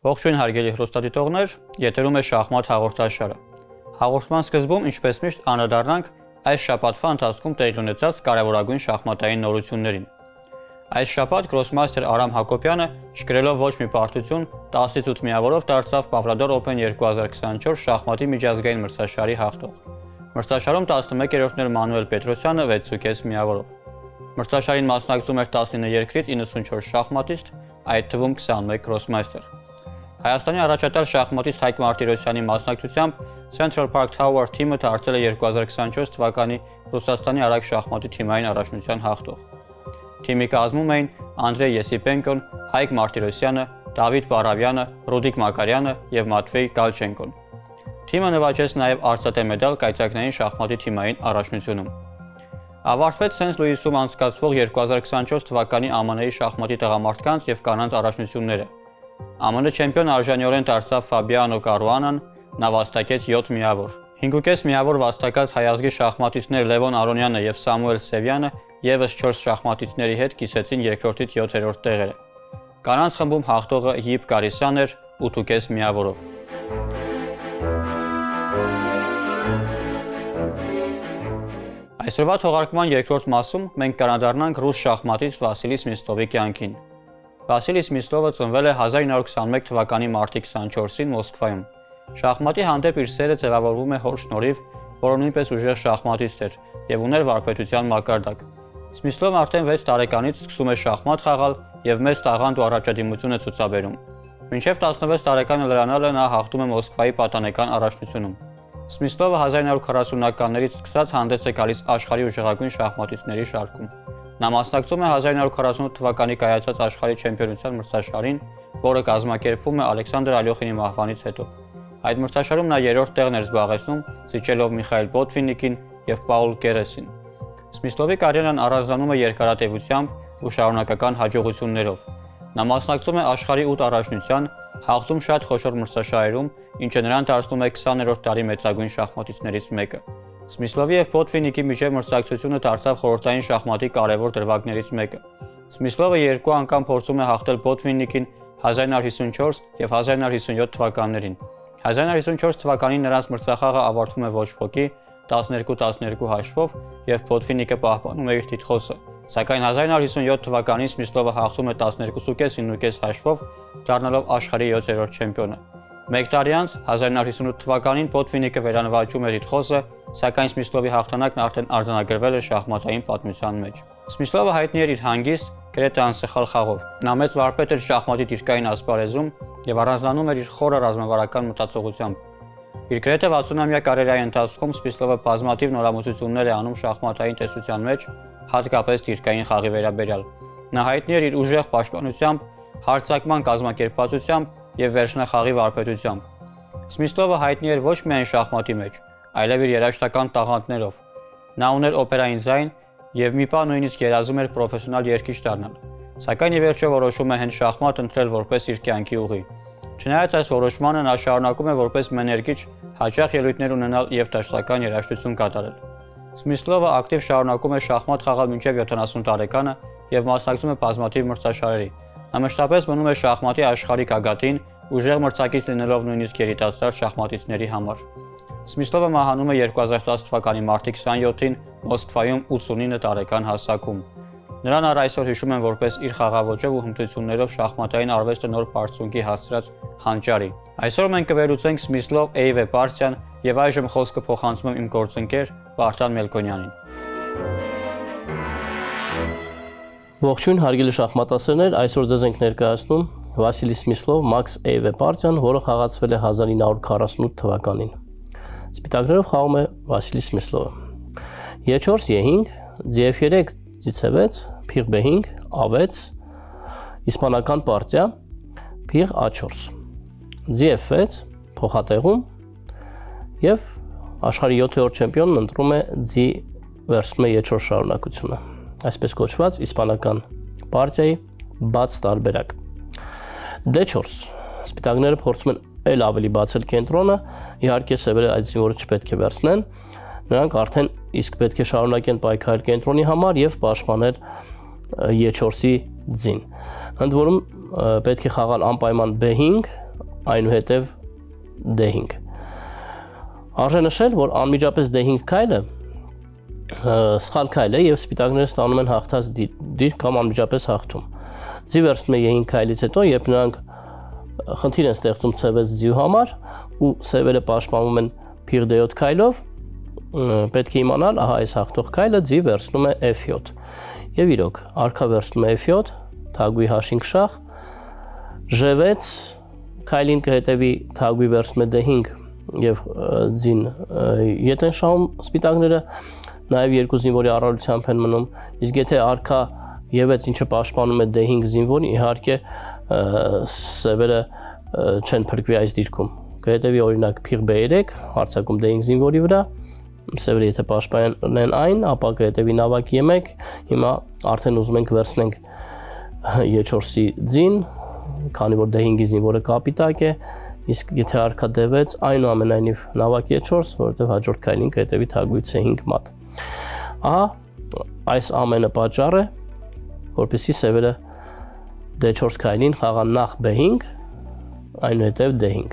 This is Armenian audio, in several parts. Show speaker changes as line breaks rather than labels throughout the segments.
Ողջույն հարգելի հեռուստադիտողներ, եթերում է շախմատ հաղորդաշարը։ Հաղորդման սկզբում, ինչպես միշտ, անդրադառնանք այս շաբաթվա ընթացքում տեղի ունեցած կարևորագույն շախմատային նորություններին։ Այս շաբաթ գրոսմաստեր Արամ Հակոբյանը, չկրելով ոչ մի պարտություն, 10-ից 8 միավորով դարձավ Pavlodar Open 2024 շախմատի միջազգային մրցաշարի հաղթող։ Մրցաշարում 11-րդն էր Մանուել Պետրոսյանը 6.5 միավորով։ Մրցաշարին մասնակցում էր 19 երկրից 94 շախմատիստ, այդ թվում 21 գրոսմաստեր։ Հայաստանի առաջատար շախմատիստ Հայկ Մարտիրոսյանի մասնակցությամբ Central Park Tower թիմը դարձել է 2024 թվականի Ռուսաստանի արագ շախմատի թիմային առաջնության հաղթող։ Թիմի կազմում էին Անդրեյ Եսիպենկոն, Հայկ Մարտիրոսյանը, Դավիթ Բարավյանը, Ռուդիկ Մակարյանը եւ Մատվեյ Գալչենկոն։ Թիմը նվաճեց նաեւ արծաթե մեդալ կայծակնային շախմատի թիմային առաջնությունում։ Ավարտվեց Սենթ Լուիսում անցկացվող 2024 թվականի ԱՄՆ-ի շախմատի տղամարդկանց եւ կանանց առաջնությունները։ ԱՄՆ չեմպիոն արժանիորեն դարձավ Ֆաբիանո Կարուանան, նա վաստակեց 7 միավոր։ 5.5 միավոր վաստակած հայազգի շախմատիստներ Լևոն Արոնյանը եւ Սամուել Սևյանը եւս 4 շախմատիստների հետ կիսեցին երկրորդից 7-րդ տեղերը։ Կանանց խմբում հաղթողը Հիպ Կարիսյան էր 8.5 միավորով։ Այսօրվա թողարկման երկրորդ մասում մենք կանդրադառնանք ռուս շախմատիստ Վասիլի Սմիսլովի կյանքին։ Վասիլի Սմիսլովը ծնվել է 1921 թվականի մարտի 24-ին Մոսկվայում։ Շախմատի հանդեպ իր սերը ձևավորվում է հոր շնորհիվ, որը նույնպես ուժեղ շախմատիստ էր եւ ուներ վարպետության մակարդակ։ Սմիսլովը արդեն 6 տարեկանից սկսում է շախմատ խաղալ եւ մեծ տաղանդ ու առաջադիմություն է ցուցաբերում։ Մինչեւ 16 տարեկանը լրանալը նա հաղթում է Մոսկվայի պատանեկան առաջնությունում։ Սմիսլովը 1940-ականներից սկսած հանդես է գալիս աշխարհի ուժեղագույն շախմատիստների շարքում։ Նա մասնակցում է 1948 թվականի կայացած աշխարհի չեմպիոնության մրցաշարին, որը կազմակերպվում է Ալեքսանդր Ալյոխինի մահվանից հետո։ Այդ մրցաշարում նա երրորդ տեղն էր զբաղեցնում, զիջելով Միխայել Բոտվիննիկին եւ Պաուլ Կերեսին։ Սմիսլովի կարիերան առանձնանում է երկարատևությամբ ու շարունակական հաջողություններով։ Նա մասնակցում է աշխարհի 8 առաջնության, հաղթում շատ խոշոր մրցաշարերում, ինչը նրան դարձնում է 20-րդ դարի մեծագույն շախմատիստներից մեկը։ Սմիսլովի եւ Բոտվիննիկի միջև մրցակցությունը դարձավ խորհրդային շախմատի կարևոր դրվագներից մեկը։ Սմիսլովը երկու անգամ փորձում է հաղթել Բոտվիննիկին 1954 եւ 1957 թվականներին։ 1954 թվականին նրանց մրցախաղը ավարտվում է ոչ ոքի 12-12 հաշվով եւ Բոտվիննիկը պահպանում է իր տիտղոսը, սակայն 1957 թվականին Սմիսլովը հաղթում է 12.5-9.5 հաշվով, դառնալով աշխարհի 7-րդ չեմպիոնը։ Մեկ տարի անց 1958 թվականին Բոտվիննիկը վերանվաճում է տիտղոսը, սակայն Սմիսլովի հաղթանակն արդեն արձանագրվել է շախմատային պատմության մեջ։ Սմիսլովը հայտնի էր իր հանգիստ, գրեթե անսխալ խաղով։ Նա մեծ վարպետ էր շախմատի դիրքային ասպարեզում եւ առանձնանում էր իր խորը ռազմավարական մտածողությամբ։ Իր գրեթե 60-ամյա կարիերայի ընթացքում Սմիսլովը բազմաթիվ նորամուծություններ է անում շախմատային տեսության մեջ, հատկապես դիրքային խաղի վերաբերյալ։ Նա հայտնի էր իր ուժեղ պաշտպանությամբ, հարձակման կազմակերպվածությամբ եւ վերջնախաղի վարպետությամբ։ Սմիսլովը հայտնի էր ոչ միայն շախմատի մեջ, այլև իր երաժշտական տաղանդներով։ Նա ուներ օպերային ձայն եւ մի պահ նույնիսկ երազում էր պրոֆեսիոնալ երգիչ դառնալ, սակայն ի վերջո որոշում է հենց շախմատ ընտրել որպես իր կյանքի ուղի։ Չնայած այս որոշմանը նա շարունակում է որպես մեներգիչ հաճախ ելույթներ ունենալ եւ դաշտական երաժշտություն կատարել։ Սմիսլովը ակտիվ շարունակում է շախմատ խաղալ մինչև 70 տարեկանը եւ մասնակցում է բազմաթիվ մրցաշարերի։ Նա մշտապես մնում է շախմատի աշխարհի գագաթին, ուժեղ մրցակից լինելով նույնիսկ երիտասարդ շախմատիստների համար։ Սմիսլովը մահանում է 2010 թվականի մարտի 27-ին Մոսկվայում 89 տարեկան հասակում։ Նրան առ այսօր հիշում են որպես իր խաղաոճով ու հմտություններով շախմատային արվեստը նոր բարձունքի հասցրած հանճարի։ Այսօր մենք կվերլուծենք Սմիսլով Էյվե պարտիան եւ այժմ խոսքը փոխանցում եմ իմ գործընկեր Վարդան Մելքոնյանին։
Ողջույն հարգելի շախմատասերներ, այսօր ձեզ ենք ներկայացնում Վասիլի Սմիսլով Մաքս Էյվե պարտիան, որը խաղացվել է 1948 թվականին։ Սպիտակներով խաղում է Վասիլի Սմիսլովը։ Է4, Է5, G3, G6, Փիղ B5, A6, իսպանական պարտիա, Փիղ A4, G6, փոխատեղում եւ աշխարհի 7-րդ չեմպիոնն ընտրում է G վերցնում է E4 շարունակությունը։ Այսպես կոչված իսպանական պարտիայի բաց տարբերակ։ D4, սպիտակները փորձում են այլ ավելի բացել կենտրոնը, իհարկե սևերը այդ զինվորը չպետք է վերցնեն, նրանք արդեն իսկ պետք է շարունակեն պայքարել կենտրոնի համար եւ պաշտպանել E4-ի ձին։ Ընդ որում պետք է խաղալ անպայման B5, այնուհետև D5։ Արժե նշել, որ անմիջապես D5 քայլը սխալ քայլ է եւ սպիտակները ստանում են հաղթած դիրք կամ անմիջապես հաղթում։ Ձի վերցնում է E5 քայլից հետո, երբ նրանք խնդիր են ստեղծում C6 ձիու համար ու սևերը պաշտպանվում են փիղ D7 քայլով, պետք է իմանալ, ահա այս հաղթող քայլը ձի վերցնում է F7։ Եվ իրոք, արքա վերցնում է F7, թագուհի H5 շախ, G6 քայլին կհետևի թագուհի վերցնում է D5 եւ ձին ետ են շահում սպիտակները, նաեւ երկու զինվորի առավելությամբ են մնում, իսկ եթե արքա E6 ինչը պաշտպանում է D5 զինվորին, իհարկե սևերը չեն փրկվի այս դիրքում։ Կհետևի օրինակ փիղ B3, հարձակում D5 զինվորի վրա, սևերը եթե պաշտպանեն այն, ապա կհետևի նավակ E1, հիմա արդեն ուզում ենք վերցնենք E4-ի ձին, քանի որ D5-ի զինվորը կապիտակ է, իսկ եթե արքա D6, այնուամենայնիվ նավակ E4, որովհետև հաջորդ քայլին կհետևի թագուհի C5 մատ։ Ահա այս ամենը պատճառ է, որպեսզի սևերը D4 քայլին խաղան նախ B5, այնուհետև D5։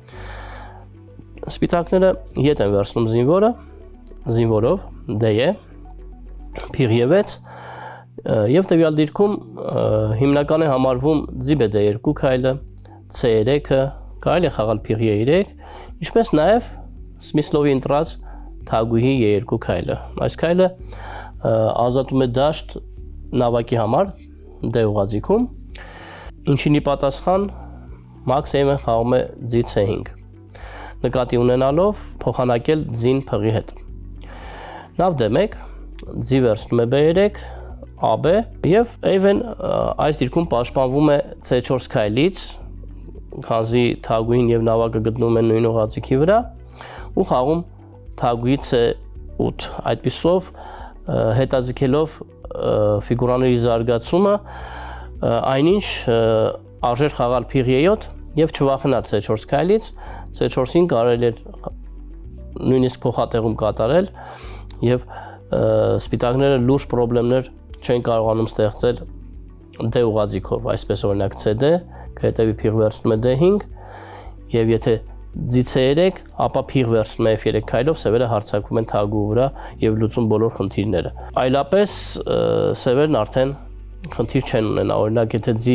Սպիտակները ետ են վերցնում զինվորով D է, փիղ E6 եւ տվյալ դիրքում հիմնական է համարվում ձիբ է D2 քայլը, C3-ը, կարելի է խաղալ փիղ E3, ինչպես նաեւ Սմիսլովի ընտրած թագուհի E2 քայլը։ Այս քայլը ազատում է դաշտ նավակի համար D ուղղաձիգում, ինչին ի պատասխան Max A-ը խաղում է ձի C5, նկատի ունենալով փոխանակել ձին փղի հետ։ Նավ D1, ձի վերցնում է B3, AB եւ A-ն այս դիրքում պաշտպանվում է C4 քայլից, քանզի թագուհին եւ նավակը գտնվում են նույն ուղղաձիգի վրա ու խաղում թագուհի C8, այդպիսով հետաձգելով ֆիգուրաների զարգացումը, այնինչ արժեր խաղալ փիղ E7 եւ չվախենալ C4 քայլից, C4-ին կարելի է նույնիսկ փոխատեղում կատարել եւ սպիտակները լուրջ խնդիրներ չեն կարողանում ստեղծել D ուղղաձիգով, այսպես օրինակ CD, կհետևի փիղ վերցնում է D5 եւ եթե ձի C3, ապա փիղ վերցնում է F3 քայլով, սևերը հարձակվում են թագուհու վրա եւ լուծում բոլոր խնդիրները։ Այլապես սևերն արդեն խնդիր չեն ունենա, օրինակ եթե ձի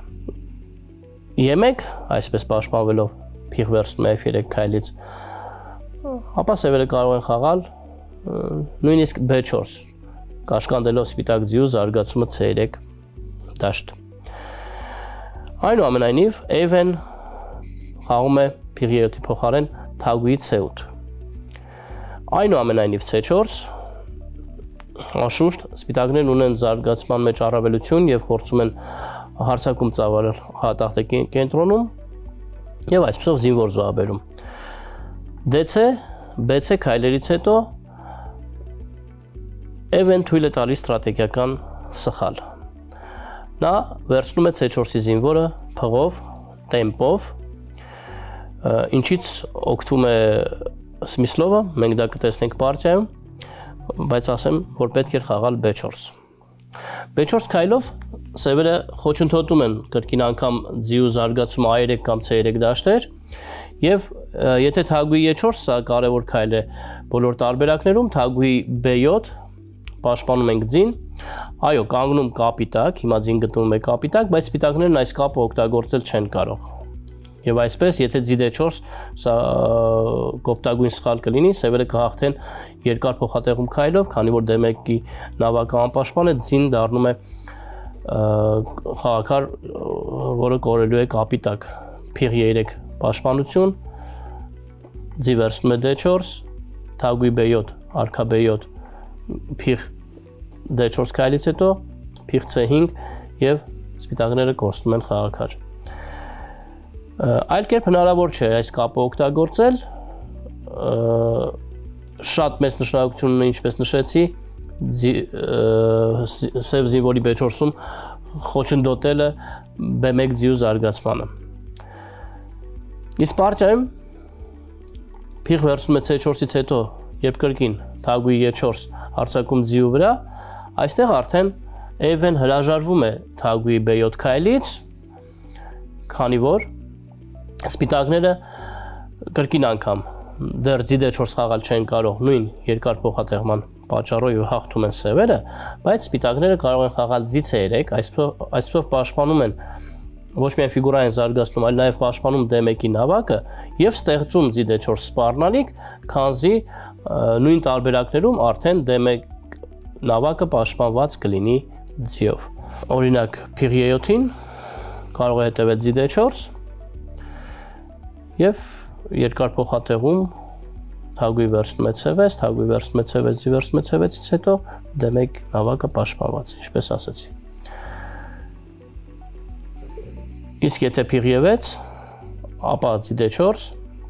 E1, այսպես պաշտպանվելով փիղ վերցնում է F3 քայլից, ապա սևերը կարող են խաղալ նույնիսկ B4, կաշկանդելով սպիտակ ձիու զարգացումը C3 դաշտ։ Այնուամենայնիվ A-ն խաղում է փիղ E7-ի փոխարեն թագուհի C8։ Այնուամենայնիվ C4, անշուշտ սպիտակներն ունեն զարգացման մեջ առավելություն եւ փորձում են հարձակում ծավալել հատախտի կենտրոնում եւ այսպեսով զինվոր զոհաբերում։ DC, BC քայլերից հետո A-ն թույլ է տալիս ստրատեգիական սխալ։ Նա վերցնում է C4-ի զինվորը փղով, տեմպով, ինչից օգտվում է Սմիսլովը, մենք դա կտեսնենք պարտիայում, բայց ասեմ, որ պետք էր խաղալ B4։ B4 քայլով սևերը խոչընդոտում են կրկին անգամ ձիու զարգացումը A3 կամ C3 դաշտեր եւ եթե թագուհի E4, սա կարևոր քայլ է բոլոր տարբերակներում, թագուհի B7 պաշտպանում ենք ձին, այո, կանգնում կապիտակ, հիմա ձին գտնվում է կապիտակ, բայց սպիտակներն այս կապը օգտագործել չեն կարող։ Եվ այսպես, եթե ձի D4, սա կոպտագույն սխալ կլինի, սևերը կհաղթեն երկար փոխատեղում քայլով, քանի որ D1-ի նավակը անպաշտպան է, ձին դառնում է խաղակար, որը կորելու է կապիտակ, փիղ E3 պաշտպանություն, ձի վերցնում է D4, թագուհի B7, արքա B7, փիղ D4 քայլից հետո փիղ C5 եւ սպիտակները կորցնում են խաղակար։ Այլ կերպ հնարավոր չէ այս կապը օգտագործել, շատ մեծ նշանակություն ունի, ինչպես նշեցի, սև զինվորի B4-ում խոչընդոտելը B1 ձիու զարգացմանը։ Իսկ պարտիայում փիղ վերցնում է C4-ից հետո, երբ կրկին թագուհի E4 հարձակում ձիու վրա, այստեղ արդեն A-ն հրաժարվում է թագուհի B7 քայլից, քանի որ Սպիտակները կրկին անգամ դեռ D4 խաղալ չեն կարող նույն երկար փոխատեղման պատճառով եւ հաղթում են սևերը, բայց սպիտակները կարող են խաղալ D3, այսպիսով պաշտպանում են ոչ միայն ֆիգուրային զարգացնում, այլ նաև պաշտպանում D1-ի նավակը եւ ստեղծում D4 սպառնալիք, քանզի նույն տարբերակներում արդեն D1 նավակը պաշտպանված կլինի D-ով։ Օրինակ Փ7-ին կարող է հետևել D4 եւ երկար փոխատեղում թագուի վերցնում է C6, թագուի վերցնում է C6, վերցնում է C6-ից հետո D1 նավակը պաշտպանված է, ինչպես ասացի։ Իսկ եթե Փ6, ապա D4,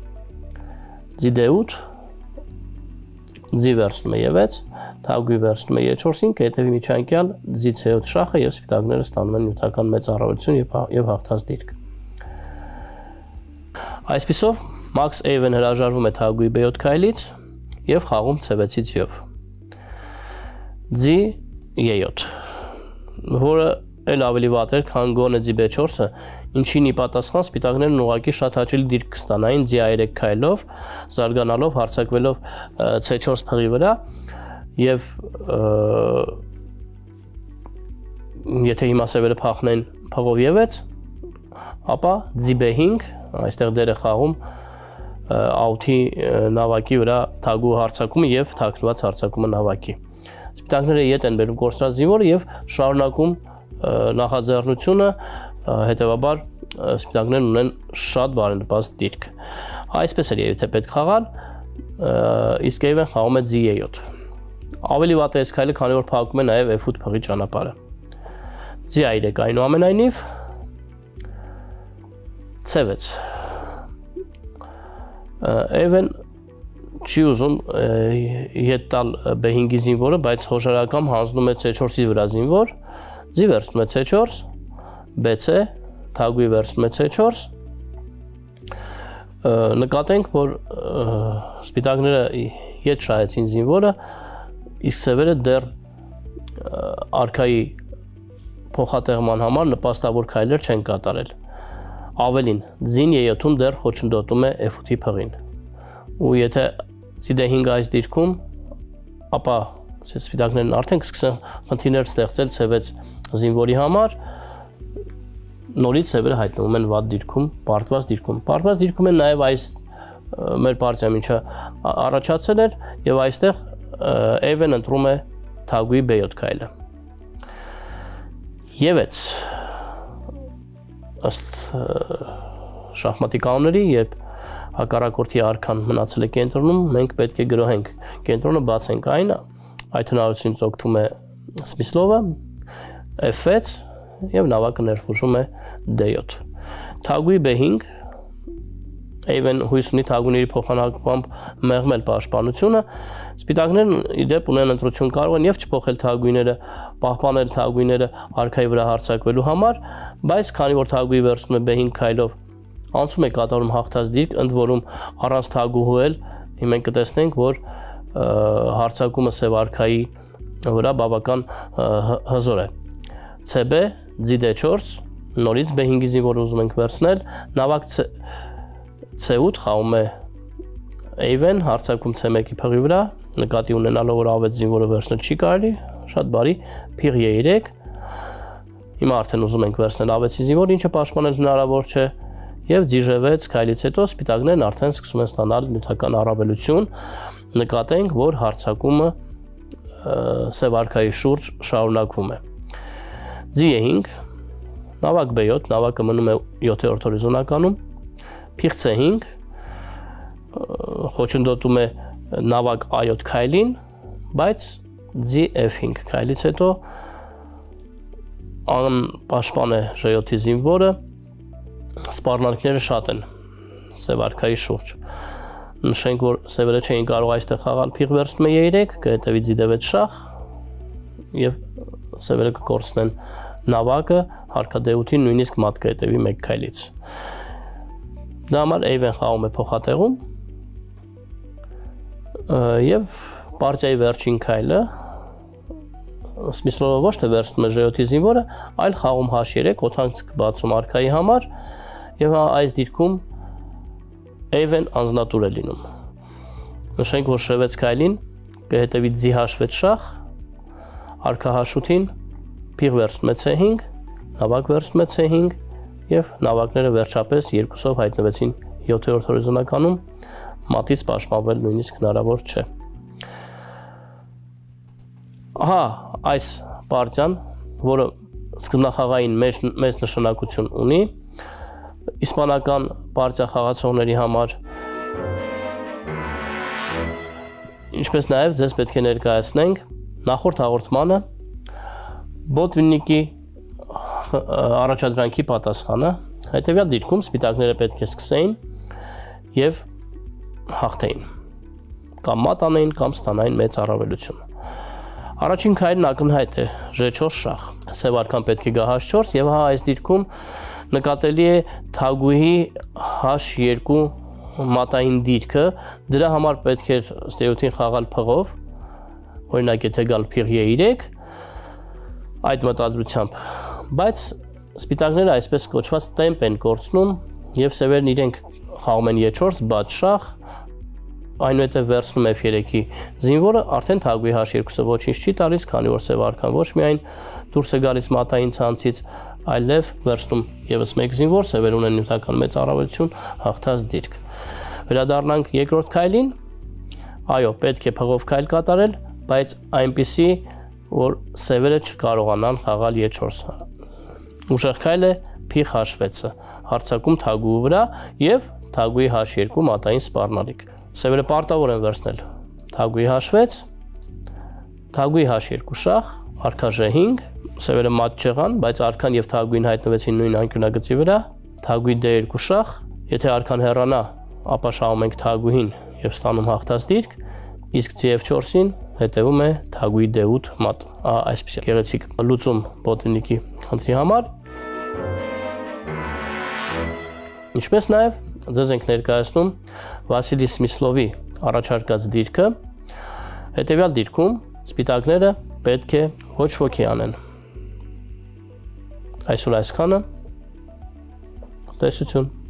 D8, D վերցնում է E6, թագուի վերցնում է E4-ին, կհետևի միջանկյալ D7 շախը եւ սպիտակները ստանում են նյութական մեծ առավելություն եւ հաղթած դիրք։ Այսպիսով Max A-ն հրաժարվում է թագուի B7 քայլից եւ խաղում C6-ից յով։ D7, որը էլ ավելի վատ էր, քան գոնե D4-ը, ինչին ի պատասխան սպիտակներն ուղղակի շատ հաճելի դիրք կստանային D3 քայլով, զարգանալով, հարձակվելով C4 փղի վրա եւ եթե հիմա սևերը փախնեն փղով E6, ապա D5, այստեղ դեր է խաղում out-ի նավակի վրա թագու հարձակումը եւ թաքնված հարձակումը նավակի։ Սպիտակները ետ են բերում կորսրած զինվորը եւ շարունակում նախաձեռնությունը, հետևաբար սպիտակներն ունեն շատ բարենպաստ դիրք։ Այսպես էր եթե պետք խաղալ, իսկ A-ն խաղում է D7։ Ավելի վատ է այս քայլը, քանի որ փակում է նաև F8 փղի ճանապարհը։ D3 այնուամենայնիվ C6։ A-ն չի ուզում ետ տալ B5-ի զինվորը, բայց հոժարակամ հանձնում է C4-ի վրա զինվոր, D վերցնում է C4, BC, թագուի վերցնում է C4, նկատենք, որ սպիտակները ետ շահեցին զինվորը, իսկ սևերը դեռ արքայի փոխատեղման համար նպաստավոր քայլեր չեն կատարել։ Ավելին, D-ն E7-ում դեռ խոչընդոտում է F8-ի փղին։ Ու եթե D5 այս դիրքում, ապա սպիտակներն արդեն կսկսեն խնդիրներ ստեղծել C6 զինվորի համար, նորից սևերը հայտնվում են վատ դիրքում, պարտված դիրքում։ Պարտված դիրքում են նաև այս մեր պարտիայում ինչը առաջացել էր եւ այստեղ A-ն ընտրում է թագուի B7 քայլը։ Եվեց ըստ շախմատի կանոնների, երբ հակառակորդի արքան մնացել է կենտրոնում, մենք պետք է գրոհենք կենտրոնը, բացենք այն, այդ հնարավորությունից օգտվում է Սմիսլովը, F6 եւ նավակը ներխուժում է D7։ Թագուի B5, A-ն հույս ունի թագուների փոխանակմամբ մեղմել պաշտպանությունը, սպիտակներն ի դեպ ունեն ընտրություն, կարող են եւ չփոխել թագուիները, պահպանել թագուիները արքայի վրա հարձակվելու համար, բայց քանի որ թագուի վերցնում է B5 քայլով, անցում է կատարում հաղթած դիրք, ընդ որում առանց թագուհու էլ մենք կտեսնենք, որ հարձակումը սև արքայի վրա բավական հզոր է։ CB, D4, նորից B5-ի զինվորը ուզում ենք վերցնել, նավակ C8 խաղում է A-ն, հարձակում C1-ի փղի վրա, նկատի ունենալով որ ավետ զինվորը վերցնել չի կարելի, շատ բարի, Փ3, հիմա արդեն ուզում ենք վերցնել ավետի զինվոր, ինչը պաշտպանել հնարավոր չէ, եւ G6 քայլից հետո սպիտակներն արդեն սկսում են ստանալ նյութական առավելություն, նկատենք, որ հարձակումը սև արքայի շուրջ շարունակվում է։ D5, նավակ B7, նավակը մնում է 7-րդ հորիզոնականում, Փ5, խոչընդոտում է նավակ A7 քայլին, բայց D5 քայլից հետո անպաշտպան է J7-ի զինվորը, սպառնալիքները շատ են սև արքայի շուրջ։ Նշենք, որ սևերը չէին կարող այստեղ խաղալ, Փ վերցնում է E3, կհետևի D9 շախ եւ սևերը կկորցնեն նավակը, հարկա D8-ին նույնիսկ մատ կհետևի մեկ քայլից։ Դա համար A-ն խաղում է փոխատեղում եւ պարտիայի վերջին քայլը Սմիսլովը ոչ թե վերցնում է J7-ի զինվորը, այլ խաղում H3 օթանցք բացում արքայի համար եւ այս դիրքում Even անձնատուր է լինում։ Նշենք, որ շվեց քայլին կհետևի ձի հաշվեց շախ, արքա հաշութին փիղ վերցնում է C5, նավակ վերցնում է C5 եւ նավակները վերջապես երկուսով հայտնվեցին 7-րդ հորիզոնականում, մատից պաշտպանվել նույնիսկ հնարավոր չէ։ Ահա այս պարտիան, որը սկզբնախաղային մեծ նշանակություն ունի, իսպանական պարտիա խաղացողների համար, ինչպես նաև ձեզ պետք է ներկայացնենք նախորդ հաղորդմանը Բոտվիննիկի առաջադրանքի պատասխանը, հետևյալ դիրքում սպիտակները պետք է սկսեին եւ հաղթեին, կամ մատ անեին, կամ ստանային մեծ առավելություն։ Առաջին քայլն ակնհայտ է G4 շախ, սև արքան պետք է գա H4 եւ հա այս դիրքում նկատելի է թագուհի H2 մատային դիրքը, դրա համար պետք է ստերոթին խաղալ փղով, օրինակ եթե գալ փիղ E3, այդ մտադրությամբ, բայց սպիտակները այսպես կոչված տեմպ են կորցնում եւ սևերն իրենք խաղում են E4 բաց շախ, այնուհետև վերցնում F3-ի զինվորը, արդեն թագուհի H2-ը ոչինչ չի տալիս, քանի որ սև արքան ոչ միայն դուրս է գալիս մատային ցանցից, այլև վերցնում եւս մեկ զինվոր, սևեր ունեն նյութական մեծ առավելություն, հաղթած դիրք։ Վերադառնանք երկրորդ քայլին, այո, պետք է փղով քայլ կատարել, բայց այնպիսի, որ սևերը չկարողանան խաղալ E4։ Ուժեղ քայլ է փիղ H6-ը, հարձակում թագուհու վրա եւ թագուհի H2 մատային սպառնալիք։ Սևերը պարտավոր են վերցնել թագուհի H6, թագուհի H2 շախ, արքա G5, սևերը մատ չեղան, բայց արքան եւ թագուհին հայտնվեցին նույն անկյունագծի վրա, թագուհի D2 շախ, եթե արքան հեռանա, ապա շահում ենք թագուհին եւ ստանում հաղթած դիրք, իսկ F4-ին հետևում է թագուհի D8 մատ։ Այսպեսի գեղեցիկ լուծում Բոտվիննիկի խնդրի համար։ Ինչպես նաեւ ձեզ ենք ներկայացնում Վասիլի Սմիսլովի առաջարկած դիրքը, հետևյալ դիրքում սպիտակները պետք է ոչ ոքի անեն։ Այսօր այսքանը, տեսություն։